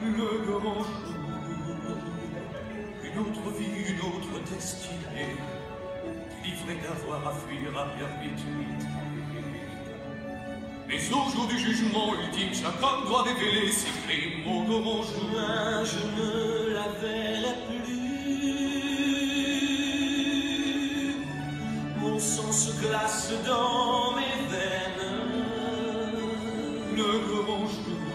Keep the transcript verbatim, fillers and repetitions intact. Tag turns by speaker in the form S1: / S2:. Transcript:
S1: le grand jour, une autre vie, une autre destinée, délivrée d'avoir à fuir à perpétuité. Mais au jour du jugement ultime, chacun doit révéler ses crimes au grand jour.
S2: Moi, je ne la verrai plus. Mon sang se glace dans mes veines.
S1: Le grand jour,